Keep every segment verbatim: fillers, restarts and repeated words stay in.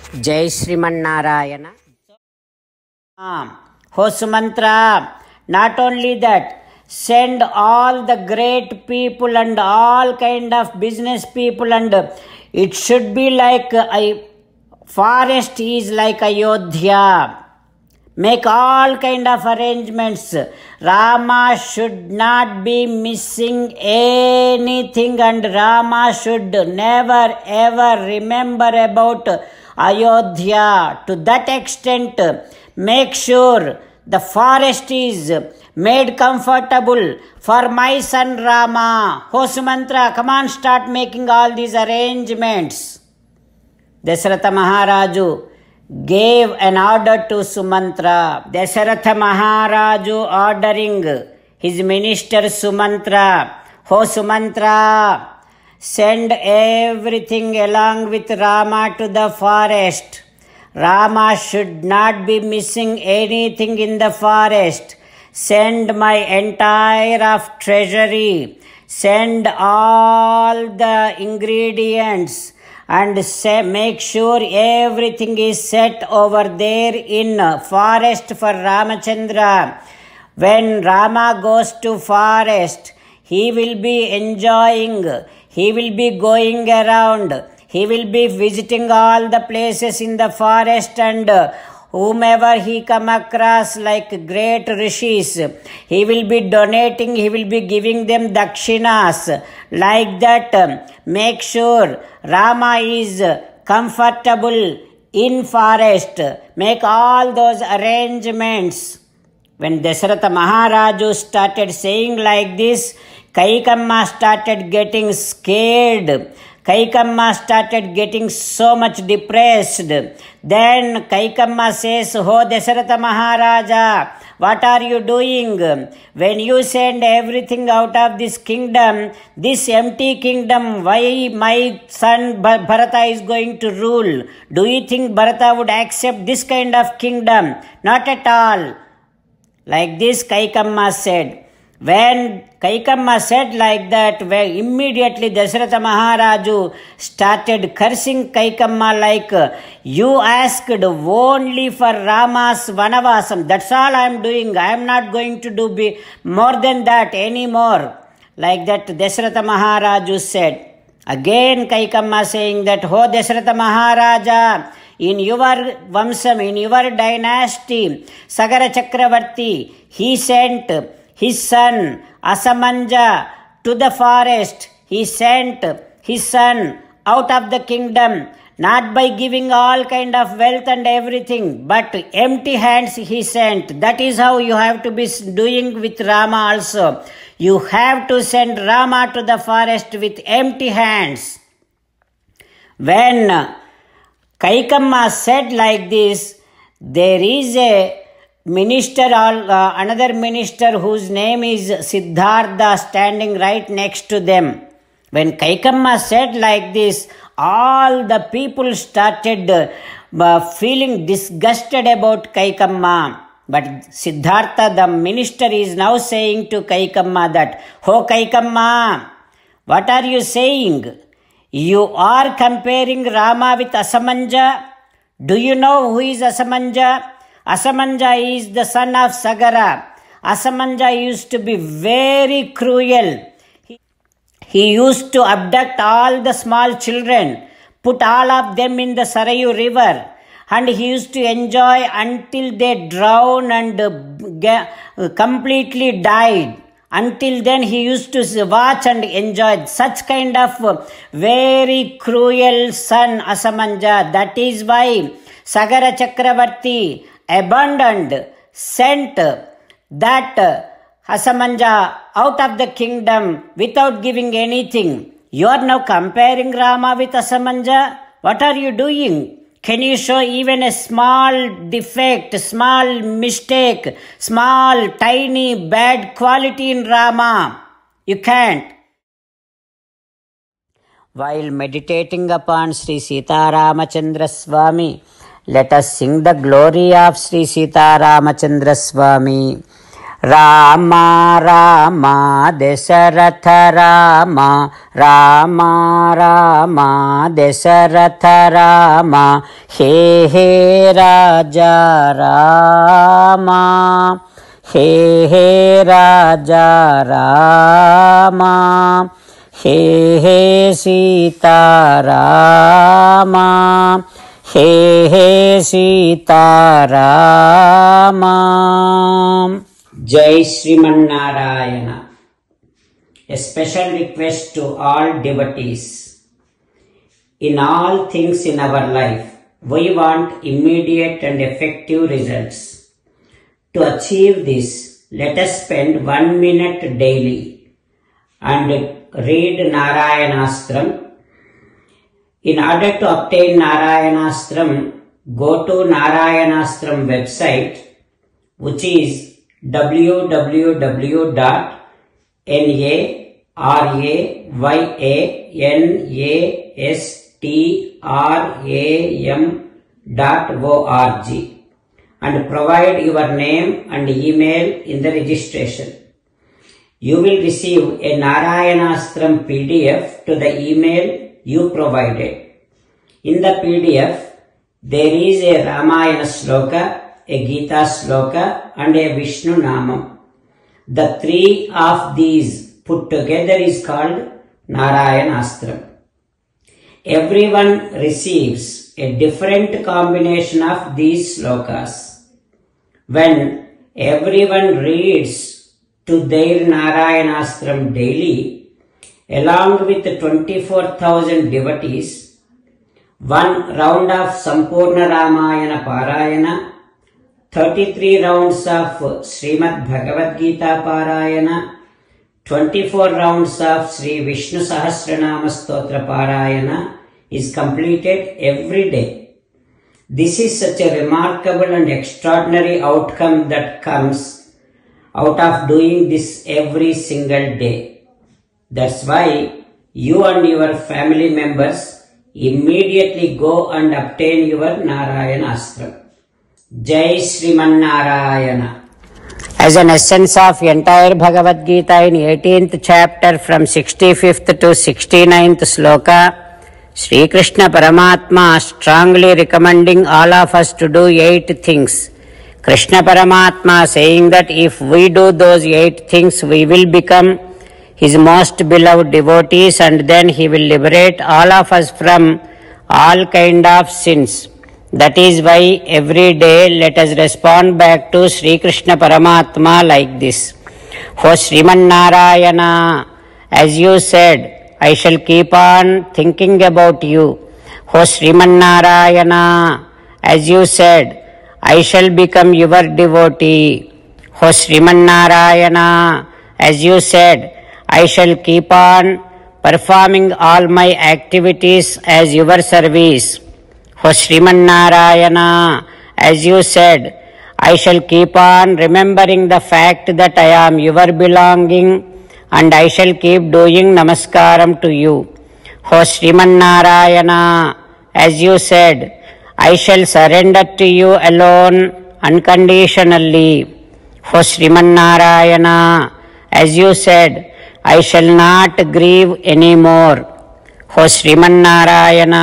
జై Srimannarayana. Ho Sumantra, not only that, send all the great people and all kind of business people, and it should be like a forest is like Ayodhya. Make all kind of arrangements. Rama should not be missing anything, and Rama should never ever remember about Ayodhya. To that extent, make sure the forest is made comfortable for my son Rama. Ho Sumantra, come on, start making all these arrangements. Dasharatha Maharaju gave an order to Sumantra. Dasharatha Maharaju ordering his minister Sumantra, Ho Sumantra, send everything along with Rama to the forest. Rama should not be missing anything in the forest. Send my entire of treasury. Send all the ingredients and say, make sure everything is set over there in forest for Ramachandra. When Rama goes to forest, he will be enjoying, he will be going around, he will be visiting all the places in the forest, and whomever he come across like great rishis, he will be donating, he will be giving them dakshinas. Like that, make sure Rama is comfortable in forest. Make all those arrangements. When Dasharatha Maharaju started saying like this, Kaikamma started getting scared. Kaikamma started getting so much depressed. Then Kaikamma says, "Oh Dasharatha Maharaja, what are you doing? When you send everything out of this kingdom, this empty kingdom, why my son Bharata is going to rule? Do you think Bharata would accept this kind of kingdom? Not at all." Like this Kaikamma said. When Kaikamma said like that, when immediately Dasharatha Maharaju started cursing Kaikamma like, "You asked only for Rama's Vanavasam. That's all I am doing. I am not going to do be more than that anymore." Like that Dasharatha Maharaju said. Again Kaikamma saying that, "Ho Dasharatha Maharaja, in your Vamsam, in your dynasty, Sagara Chakravarti, he sent his son Asamanja to the forest. He sent his son out of the kingdom, not by giving all kind of wealth and everything, but empty hands he sent. That is how you have to be doing with Rama also. You have to send Rama to the forest with empty hands." When Kaikamma said like this, there is a minister, uh, another minister whose name is Siddhartha, standing right next to them. When Kaikamma said like this, all the people started uh, feeling disgusted about Kaikamma. But Siddhartha, the minister, is now saying to Kaikamma that, "Ho Kaikamma, what are you saying? You are comparing Rama with Asamanja. Do you know who is Asamanja? Asamanja is the son of Sagara. Asamanja used to be very cruel. He, he used to abduct all the small children, put all of them in the Sarayu river, and he used to enjoy until they drowned and uh, completely died. Until then he used to watch and enjoy. Such kind of very cruel son Asamanja. That is why Sagara Chakravarti abandoned, sent that Asamanja out of the kingdom without giving anything. You are now comparing Rama with Asamanja. What are you doing? Can you show even a small defect, small mistake, small, tiny, bad quality in Rama? You can't. While meditating upon Sri Sita Ramachandra Swami, let us sing the glory of Sri Sita Ramachandra Swami. Rama Rama Dasharatha Rama Rama Rama Dasharatha Rama హే హే రాజా రామ హే హే రాజా రామ హే హే సీతారామ హే హే సీతారామ. జై Srimannarayana. A special request to all devotees. In all things in our life, we want immediate and effective results. To achieve this, let us spend one minute daily and read Narayanastram. In order to obtain Narayanastram, go to Narayanastram website, which is w w w dot narayanaastram dot org and provide your name and email in the registration. You will receive a Narayanastram P D F to the email you provided. In the P D F, there is a Ramayana Sloka, a Gita Sloka and a Vishnu Namam. The three of these put together is called Narayanastram. Everyone receives a different combination of these slokas. When everyone reads to their Narayanastram daily, along with twenty-four thousand devotees, one round of Sampurna Ramayana Parayana, thirty-three rounds of Srimad Bhagavad Gita Parayana, twenty-four rounds of Sri Vishnu Sahasranama Stotra Parayana is completed every day. This is such a remarkable and extraordinary outcome that comes out of doing this every single day. That's why you and your family members immediately go and obtain your Narayanastram. Jai Srimannarayana. As an essence of entire Bhagavad Gita in eighteenth chapter from sixty-fifth to sixty-ninth sloka, Sri Krishna Paramatma strongly recommending all of us to do eight things. Krishna Paramatma saying that if we do those eight things, we will become His most beloved devotees and then He will liberate all of us from all kind of sins. That is why every day let us respond back to Sri Krishna Paramatma like this. O Srimannarayana, as you said, I shall keep on thinking about you. O Srimannarayana, as you said, I shall become your devotee. O Srimannarayana, as you said, I shall keep on performing all my activities as your service. O Srimannarayana, as you said, I shall keep on remembering the fact that I am your belonging and I shall keep doing namaskaram to you. O Srimannarayana, as you said, I shall surrender to you alone unconditionally. O Srimannarayana, as you said, I shall not grieve anymore. O Srimannarayana,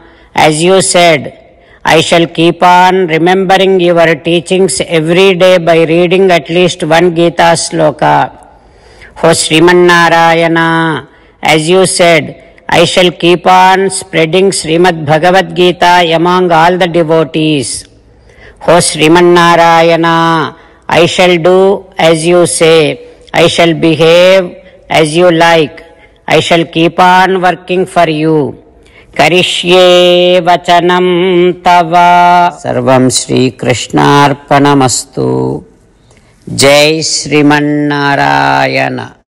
as you said, I shall keep on remembering your teachings every day by reading at least one Gita sloka. O Srimannarayana, as you said, I shall keep on spreading Srimad Bhagavad Gita among all the devotees. O Srimannarayana, I shall do as you say. I shall behave as you like. I shall keep on working for you. Karishye vachanam tava. Sarvam Shri Krishnarpanamastu. Jai Srimannarayana.